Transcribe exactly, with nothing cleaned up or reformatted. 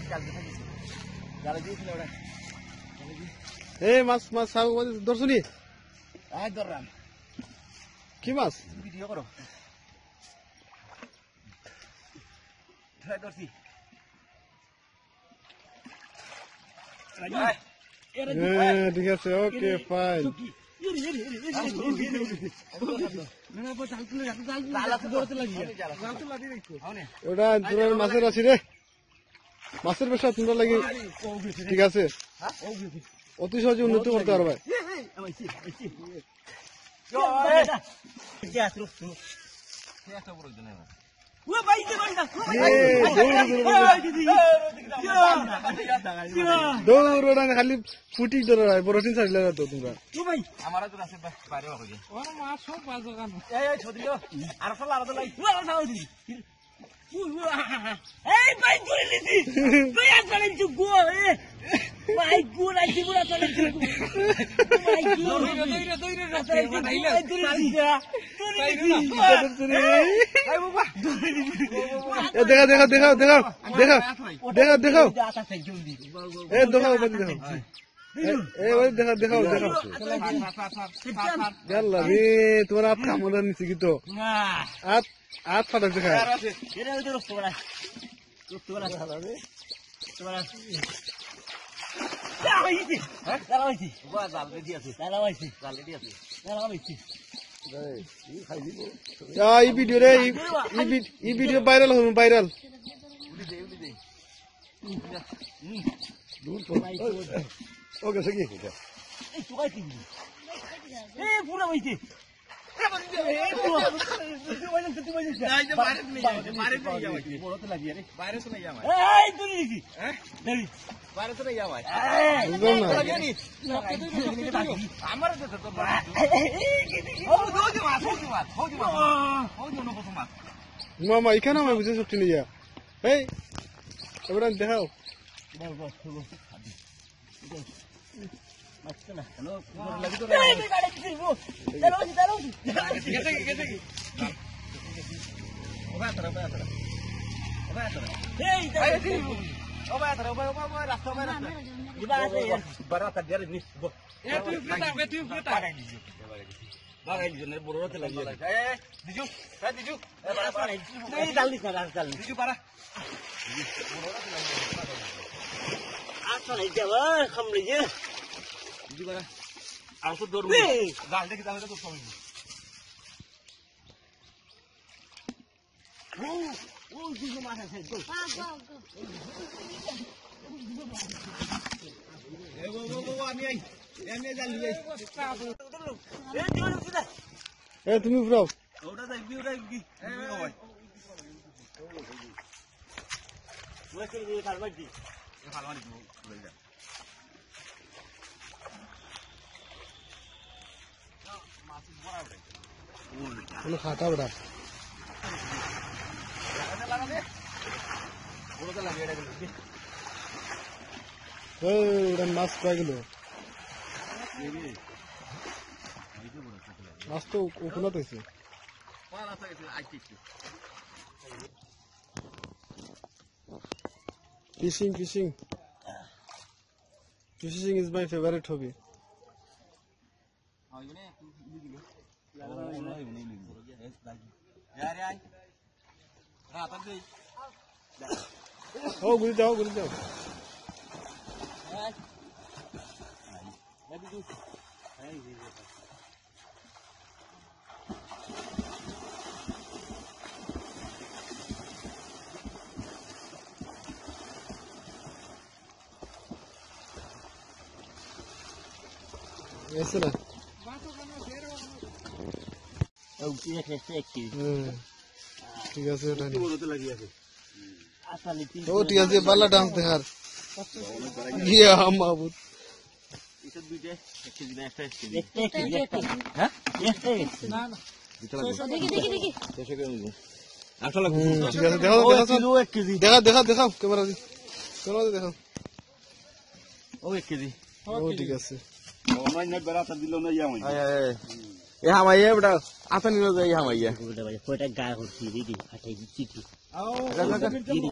এই মাছ মাছ ধরছনি কি মাছ ভিডিও করো ধরছি ঠিক আছে ওকে ফাইন ওটা তোমার মাছের আছি রে মাছের ব্যবসা তোমরা লাগি ঠিক আছে অতি সহজে উন্নতি করতে পারবে দৌড় খালি ফুটি ধর বড়টিন ছাড়লে তো তোমরা আমার তো আছে বাইরে হয়ে যায় ওর মা সব বাজো গান এই এই ছদি আর ফল আর লাই এই ভাই ধরে লিছি তুই আর চলেন চু গো এ ভাই গো লাইছি পুরা চলেন চু ভাই গো দইরে দইরে রাস্তায় বানাইলা তুই এই বাবা এ দেখা দেখা দেখাও দেখাও দেখাও দেখাও দেখাও এ দেখাও দেখাও ए भाई देखा देखा देखा याल्ला रे तुम्हारा आप काम होना नहीं तो आप आप फटक दिखा ये रे उधर रुक वाला रुक वाला तुम्हारा क्या हुई थी हैं क्या हुई थी वो जाल दे दिया थी क्या हुई थी जाल दे दिया थी क्या हुई थी या ये वीडियो रे ये ये वीडियो वायरल हो वायरल उड़ी दे उड़ी दे दूर तो ओके सही है क्या ए तू काय तीन ए पूरा वही ए पूरा तू वजन तू वजन नहीं जे बाहर नहीं जाओ बाहर नहीं जाओ बोलो तो लगी अरे बाहर से नहीं जाओ ए तू नहीं थी हैं नहीं बाहर से नहीं जाओ ए लगे नहीं हमारे से तो ओ दो की बात हो की बात हो की बात हो जो नो को बात मामा इखाना में बुझे छुट्टी नहीं है ए एबरान देखाओ बस बस चलो अच्छा हेलो लगी तो नहीं गाड़ी किसी वो चलो चलो कैसे कैसे ओबा तरह ओबा तरह ओबा तरह ए इधर ओबा तरह ओबा ओबा रास्ता में रास्ता इधर से बड़ा कर दिया रे बो ए तू बेटा बे तू बेटा बागाई लीजिए ने बोरो ते लगी ए दीजू ए दीजू ए बड़ा बड़ा नहीं डाल दी डाल डाल दीजू बड़ा बोरो ते लगी आज तो नहीं जावा खम लीजिए जी बड़ा आंसू दौड़ गाल देखी जावे तो समझ वो वो जी जो मारे से तो हां हां ए वो वो वो আমি আই এমনি জাল লই এ দিও না এ তুমি উড়াও ওটা দেখবি ওটা কি এ ভাই ওই কে দিয়ে কারবার দি কারবার দি লই যা কোনো খাতা বড়া লাগা দে ওটা তো লাগিয়ে রাখলি ও ওটা মাছ পাই গেল মাছ তো ওখানে তো আছে পালা থাকে আইছি fishing fishing fishing is my favourite hobby हाँ ये ने तू दिले लगा रहा है नहीं नहीं नहीं यार यार रात दे ओ गुड़ जाओ गुड़ जाओ मैं भी है ये ऐसे ना ঠিক আছে ওটা ও ঠিক আছে বালা ডান্স দেখার গিয়া মাহবুব এটা দুইটা এক কেজি না একটা কেজি একটা কেজি হ্যাঁ একটা না না দেখি দেখি দেখি শেষ করে নিব আসলে ঠিক আছে দেখাও দেখাও এক কেজি দেখা দেখা দেখাও ক্যামেরা দি ক্যামেরা দেখাও ও এক কেজি ও ঠিক আছে অনলাইন নে বেড়া দিল না ইয়ামাই এ হামাইয়া বড় আতা নিলো যাই হামাইয়া বড় ভাই কয়টা গা হচ্ছে দিদি ফাটাই চিঠি আও